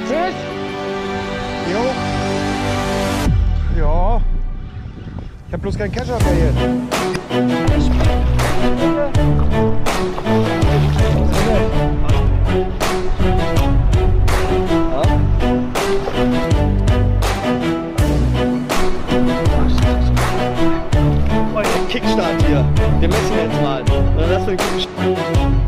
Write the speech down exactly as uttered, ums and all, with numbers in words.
Tschüss! Jo. Ja. Ich hab bloß keinen Kescher mehr jetzt. Kickstart hier. Wir messen jetzt mal. Und dann lassen wir den